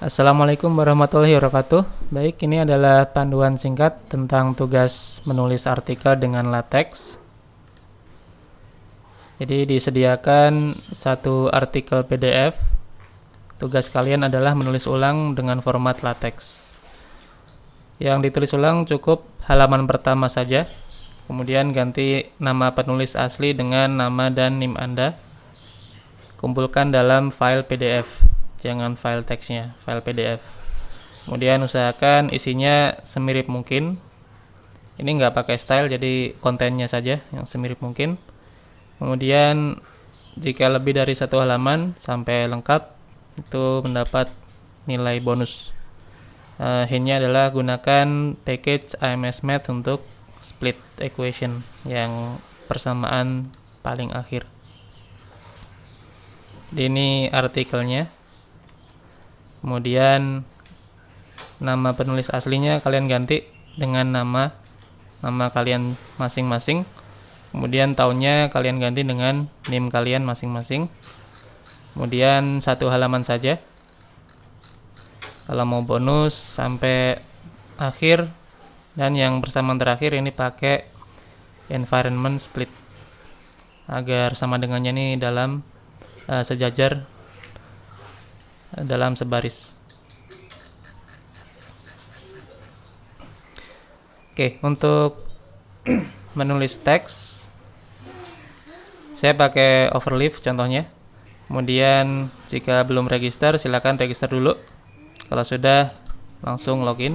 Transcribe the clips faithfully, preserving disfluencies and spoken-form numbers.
Assalamualaikum warahmatullahi wabarakatuh. Baik, ini adalah panduan singkat tentang tugas menulis artikel dengan LaTeX. Jadi disediakan satu artikel P D F. Tugas kalian adalah menulis ulang dengan format LaTeX. Yang ditulis ulang cukup halaman pertama saja. Kemudian ganti nama penulis asli dengan nama dan NIM Anda. Kumpulkan dalam file P D F, jangan file teksnya, file P D F. Kemudian usahakan isinya semirip mungkin. Ini nggak pakai style, jadi kontennya saja yang semirip mungkin. Kemudian jika lebih dari satu halaman sampai lengkap, itu mendapat nilai bonus. Uh, hintnya adalah gunakan package I M S Math untuk split equation yang persamaan paling akhir. Ini artikelnya. Kemudian nama penulis aslinya kalian ganti dengan nama nama kalian masing-masing. Kemudian tahunnya kalian ganti dengan NIM kalian masing-masing. Kemudian satu halaman saja. Kalau mau bonus sampai akhir, dan yang persamaan terakhir ini pakai environment split agar sama dengannya ini dalam uh, sejajar uh, dalam sebaris. Oke, untuk menulis teks saya pakai Overleaf contohnya. Kemudian jika belum register silakan register dulu. Kalau sudah langsung login.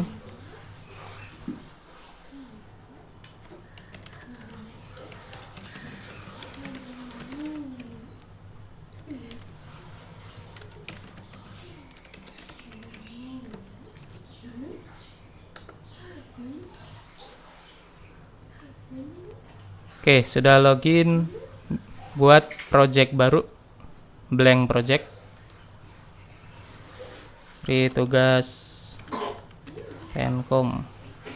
Oke, sudah login. Buat project baru, blank project. Beri tugas Pencom.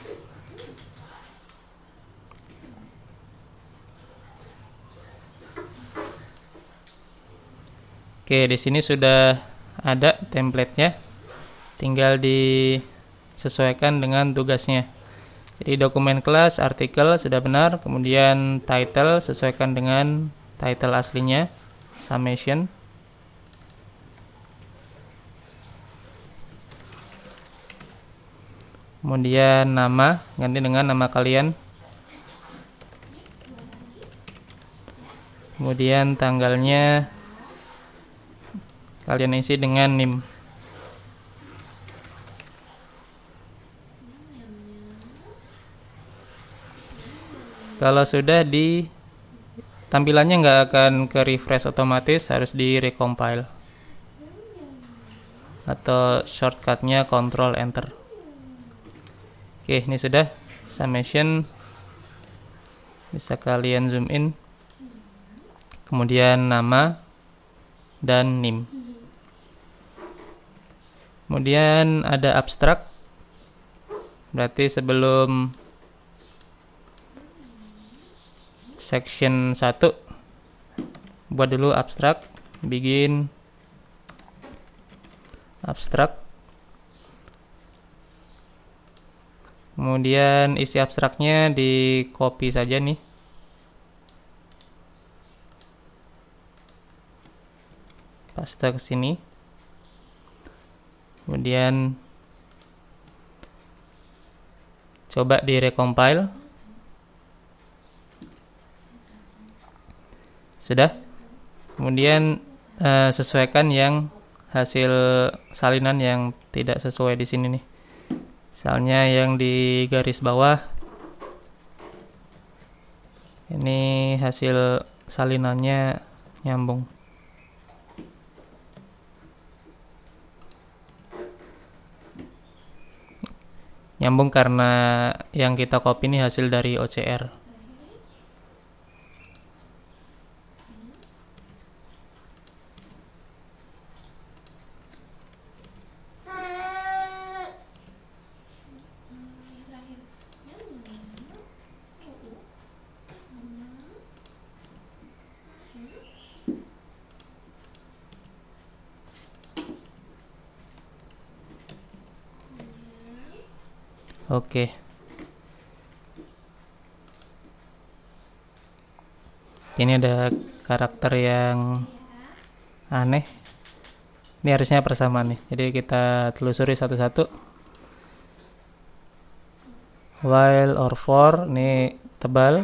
Oke, di sini sudah ada template-nya. Tinggal disesuaikan dengan tugasnya. Jadi dokumen kelas, artikel sudah benar, kemudian title sesuaikan dengan title aslinya, summation. Kemudian nama, ganti dengan nama kalian. Kemudian tanggalnya kalian isi dengan NIM. Kalau sudah di tampilannya nggak akan ke refresh otomatis, harus di recompile atau shortcutnya Control Enter. Oke, ini sudah summation, bisa kalian zoom in. Kemudian nama dan NIM. Kemudian ada abstrak, berarti sebelum section satu buat dulu abstrak, begin abstrak. Kemudian isi abstraknya di copy saja nih. Paste ke sini. Kemudian coba di recompile. Sudah. Kemudian uh, sesuaikan yang hasil salinan yang tidak sesuai di sini nih. Misalnya yang di garis bawah. Ini hasil salinannya nyambung. Nyambung karena yang kita copy ini hasil dari O C R. Oke. Ini ada karakter yang aneh. Ini harusnya persamaan nih. Jadi kita telusuri satu-satu. While or for, ini tebal.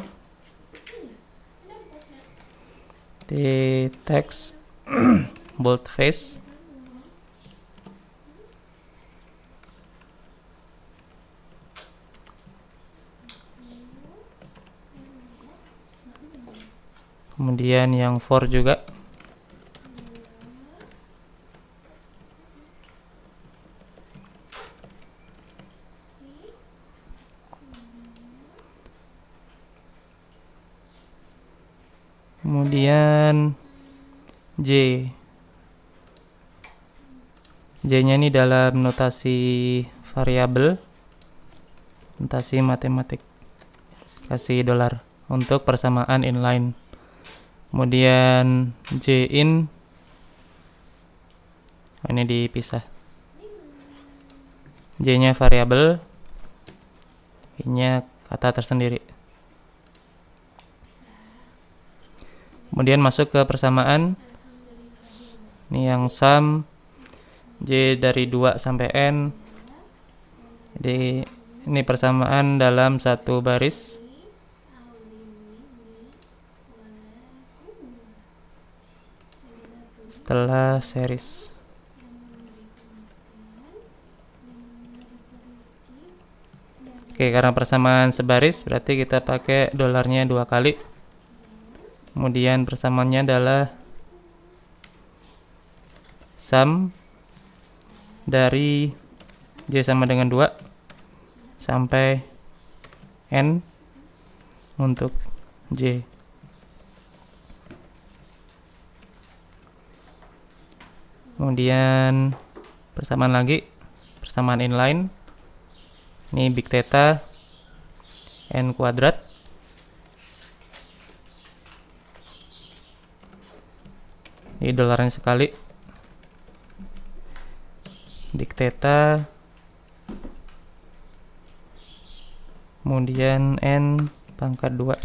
Di teks boldface. Kemudian yang for juga. Kemudian J. J-nya ini dalam notasi variabel, notasi matematik. Kasih dolar untuk persamaan inline. Kemudian J in, oh, ini dipisah. J-nya variabel, I-nya kata tersendiri. Kemudian masuk ke persamaan. Ini yang sum J dari dua sampai N. Jadi ini persamaan dalam satu baris. Setelah series. Oke, karena persamaan sebaris berarti kita pakai dolarnya dua kali. Kemudian persamaannya adalah sum dari J sama dengan dua sampai N untuk J. Kemudian persamaan lagi, persamaan inline. Ini big theta N kuadrat. Ini dolarnya sekali. Big theta. Kemudian N pangkat dua.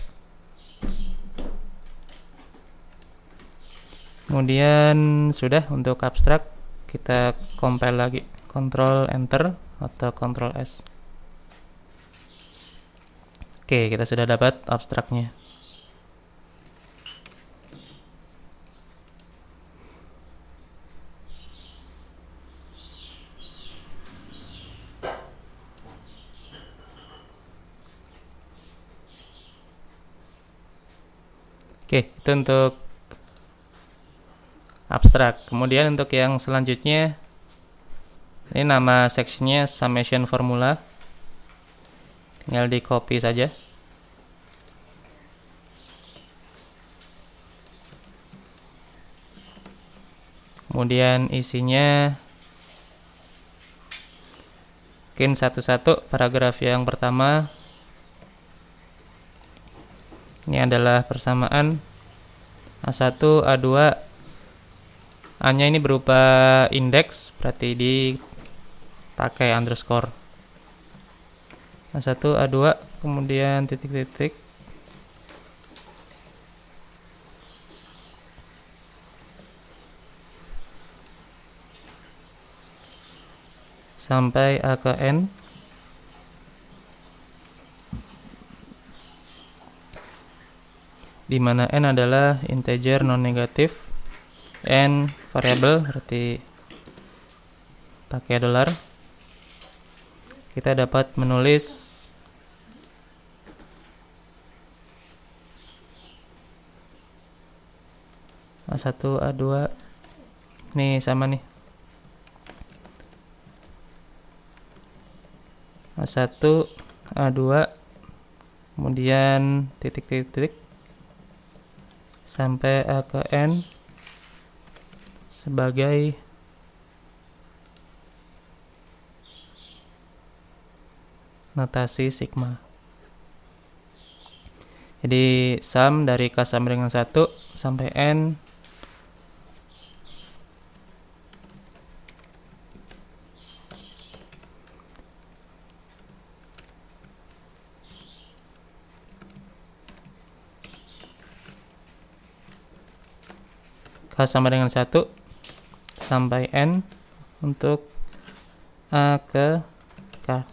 Kemudian sudah untuk abstrak, kita compile lagi, Ctrl Enter atau Ctrl S. Oke, kita sudah dapat abstraknya. Oke, itu untuk abstrak. Kemudian untuk yang selanjutnya, ini nama sectionnya summation formula. Tinggal di copy saja. Kemudian isinya mungkin satu-satu. Paragraf yang pertama, ini adalah persamaan A satu, A dua. A-nya ini berupa indeks, berarti dipakai underscore. A satu, A dua, kemudian titik-titik. Sampai A ke N. Di mana N adalah integer non-negatif. N variabel, berarti pakai dolar. Kita dapat menulis A satu, A dua. Nih sama nih. A satu, A dua, kemudian titik-titik sampai A ke N sebagai notasi sigma. Jadi sum dari K sama dengan satu sampai N H sama dengan satu sampai N untuk A ke K.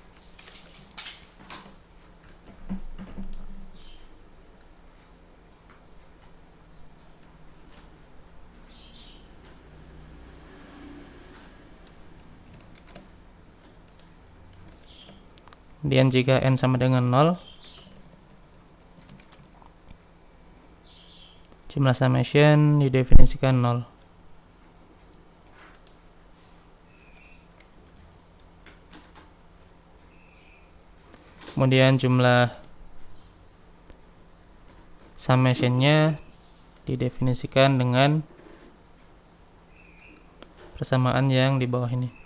Kemudian jika N sama dengan nol, jumlah summation didefinisikan nol. Kemudian jumlah summation-nya didefinisikan dengan persamaan yang di bawah ini.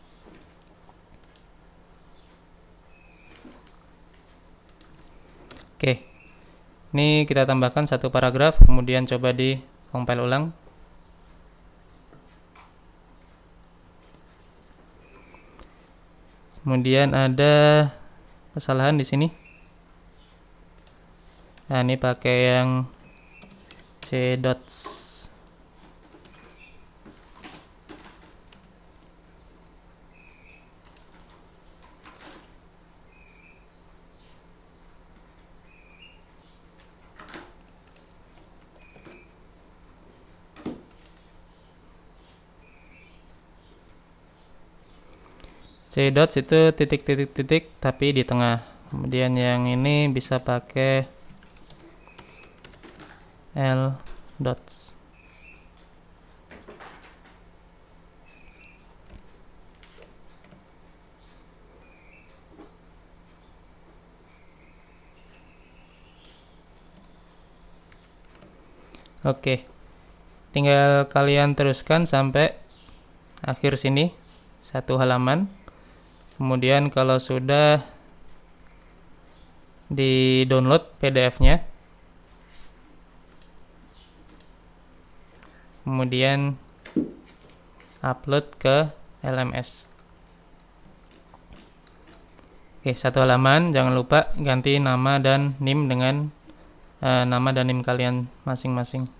Oke, ini kita tambahkan satu paragraf, kemudian coba di compile ulang. Kemudian ada kesalahan di sini. Nah, ini pakai yang C dots. C dots itu titik-titik-titik tapi di tengah. Kemudian yang ini bisa pakai L dots. Oke, tinggal kalian teruskan sampai akhir sini, satu halaman. Kemudian kalau sudah di download P D F-nya, kemudian upload ke L M S. Oke, satu halaman, jangan lupa ganti nama dan N I M dengan uh, nama dan N I M kalian masing-masing.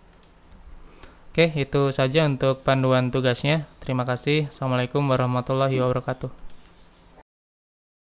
Oke, itu saja untuk panduan tugasnya. Terima kasih. Assalamualaikum warahmatullahi wabarakatuh.